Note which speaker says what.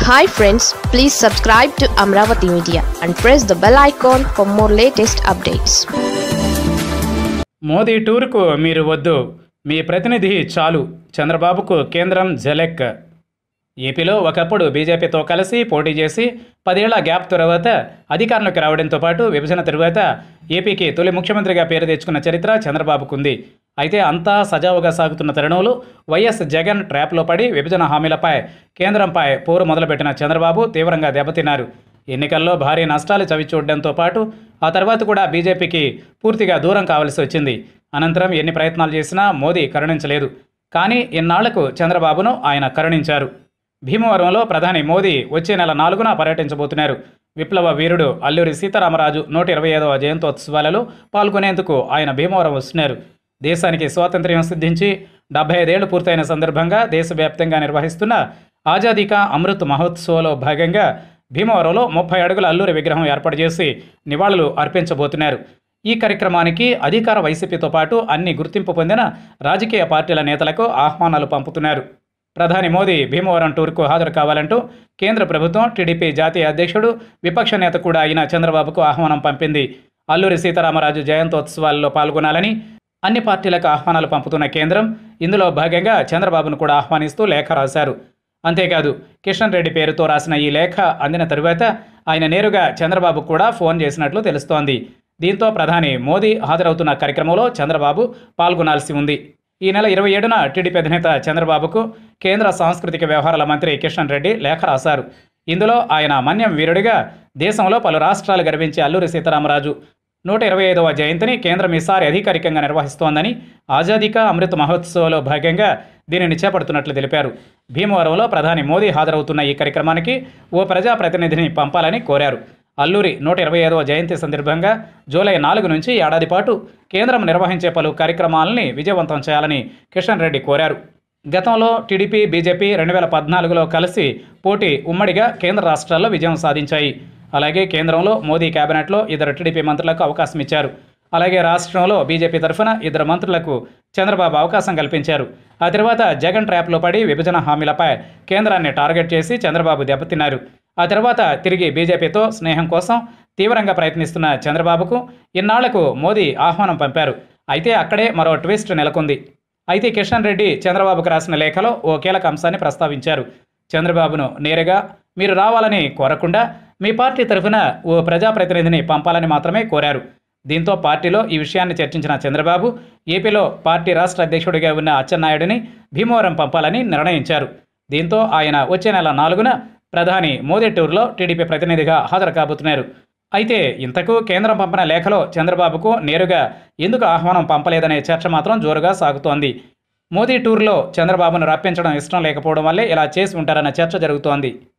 Speaker 1: Hi friends, please subscribe to Amaravathi Media and press the bell icon for more latest updates.
Speaker 2: Modi టూర్కు మీరు వద్దు, మీ ప్రతినిధి చాలు. చంద్రబాబుకు కేంద్రం జలెక్. ఏపీలో ఒకప్పుడు బీజేపీతో కలిసి పోటీ చేసి 10 ఏళ్ల గ్యాప్ తర్వాత అధికారంలోకి రావడంతో పాటు విభజన తరువాత ఏపీకి తొలి ముఖ్యమంత్రిగా పేరు తెచ్చుకున్న చరిత్ర చంద్రబాబుకుంది. అయితే అంతా సజావుగా సాగుతున్న తరుణంలో వైఎస్ జగన్ ట్రాప్లో పడి విభజన హామీలపై కేంద్రంపై పోరు మొదలుపెట్టిన చంద్రబాబు తీవ్రంగా దెబ్బతిన్నారు. ఎన్నికల్లో భారీ నష్టాలు చవిచూడడంతో పాటు ఆ తర్వాత కూడా బీజేపీకి పూర్తిగా దూరం కావాల్సి వచ్చింది. అనంతరం ఎన్ని ప్రయత్నాలు చేసినా మోదీ కరుణించలేదు. కానీ ఇన్నాళ్లకు చంద్రబాబును ఆయన కరుణించారు. భీమవరంలో ప్రధాని మోదీ వచ్చే నెల 4న పర్యటించబోతున్నారు. విప్లవ వీరుడు అల్లూరి సీతారామరాజు 125వ జయంతోత్సవాలలో పాల్గొనేందుకు ఆయన భీమవరం వస్తున్నారు. దేశానికి స్వాతంత్ర్యం సిద్ధించి 75 ఏళ్లు పూర్తయిన సందర్భంగా దేశవ్యాప్తంగా నిర్వహిస్తున్న ఆజాదీ కా అమృత్ మహోత్సవ్లో భాగంగా భీమవరంలో 30 అడుగుల అల్లూరి విగ్రహం ఏర్పాటు చేసి నివాళులు అర్పించబోతున్నారు. ఈ కార్యక్రమానికి అధికార వైసీపీతో పాటు అన్ని గుర్తింపు పొందిన రాజకీయ పార్టీల నేతలకు ఆహ్వానాలు పంపుతున్నారు. ప్రధాని మోదీ భీమవరం టూర్కు హాజరు కావాలంటూ కేంద్ర ప్రభుత్వం టీడీపీ జాతీయ అధ్యక్షుడు విపక్ష నేత కూడా అయిన చంద్రబాబుకు ఆహ్వానం పంపింది. అల్లూరి సీతారామరాజు జయంతోత్సవాల్లో పాల్గొనాలని అన్ని పార్టీలకు ఆహ్వానాలు పంపుతున్న కేంద్రం ఇందులో భాగంగా చంద్రబాబును కూడా ఆహ్వానిస్తూ లేఖ రాశారు. అంతేకాదు కిషన్ రెడ్డి పేరుతో రాసిన ఈ లేఖ అందిన తరువాత ఆయన నేరుగా చంద్రబాబు కూడా ఫోన్ చేసినట్లు తెలుస్తోంది. దీంతో ప్రధాని మోదీ హాజరవుతున్న కార్యక్రమంలో చంద్రబాబు పాల్గొనాల్సి ఉంది. ఈ నెల 27న టీడీపీ అధినేత చంద్రబాబుకు కేంద్ర సాంస్కృతిక వ్యవహారాల మంత్రి కిషన్ రెడ్డి లేఖ రాశారు. ఇందులో ఆయన మన్యం వీరుడిగా దేశంలో పలు రాష్ట్రాలు గర్వించే అల్లూరి సీతారామరాజు 125వ జయంతిని కేంద్రం ఈసారి అధికారికంగా నిర్వహిస్తోందని, ఆజాదీ కా అమృత్ మహోత్సవ్లో భాగంగా దీనిని చేపడుతున్నట్లు తెలిపారు. భీమవరంలో ప్రధాని మోదీ హాజరవుతున్న ఈ కార్యక్రమానికి ఓ ప్రజాప్రతినిధిని పంపాలని కోరారు. అల్లూరి 125వ జయంతి సందర్భంగా జూలై 4 నుంచి ఏడాది పాటు కేంద్రం నిర్వహించే పలు కార్యక్రమాలని విజయవంతం చేయాలని కిషన్ రెడ్డి కోరారు. గతంలో టీడీపీ, బీజేపీ 2014లో కలిసి పోటీ ఉమ్మడిగా కేంద్ర రాష్ట్రాల్లో విజయం సాధించాయి. అలాగే కేంద్రంలో మోదీ కేబినెట్లో 2 టీడీపీ మంత్రులకు అవకాశం ఇచ్చారు. అలాగే రాష్ట్రంలో బీజేపీ తరఫున 2 మంత్రులకు చంద్రబాబు అవకాశం కల్పించారు. ఆ తర్వాత జగన్ ట్రాప్లో పడి విభజన హామీలపై కేంద్రాన్ని టార్గెట్ చేసి చంద్రబాబు దెబ్బతిన్నారు. ఆ తర్వాత తిరిగి బీజేపీతో స్నేహం కోసం తీవ్రంగా ప్రయత్నిస్తున్న చంద్రబాబుకు ఇన్నాళ్లకు మోదీ ఆహ్వానం పంపారు. అయితే అక్కడే మరో ట్విస్ట్ నెలకొంది. అయితే కిషన్ రెడ్డి చంద్రబాబుకు రాసిన లేఖలో ఓ కీలక అంశాన్ని ప్రస్తావించారు. చంద్రబాబును నేరుగా మీరు రావాలని కోరకుండా మీ పార్టీ తరఫున ఓ ప్రజాప్రతినిధిని పంపాలని మాత్రమే కోరారు. దీంతో పార్టీలో ఈ విషయాన్ని చర్చించిన చంద్రబాబు ఏపీలో పార్టీ రాష్ట్ర అధ్యక్షుడిగా ఉన్న అచ్చెన్నాయుడిని భీమవరం పంపాలని నిర్ణయించారు. దీంతో ఆయన వచ్చే నెల 4న ప్రధాని మోదీ టూర్లో టీడీపీ ప్రతినిధిగా హాజరు కాబోతున్నారు. అయితే ఇంతకు కేంద్రం పంపిన లేఖలో చంద్రబాబుకు నేరుగా ఎందుకు ఆహ్వానం పంపలేదనే చర్చ మాత్రం జోరుగా సాగుతోంది. మోదీ టూర్లో చంద్రబాబును రప్పించడం ఇష్టం లేకపోవడం వల్లే ఇలా చేసి ఉంటారన్న చర్చ జరుగుతోంది.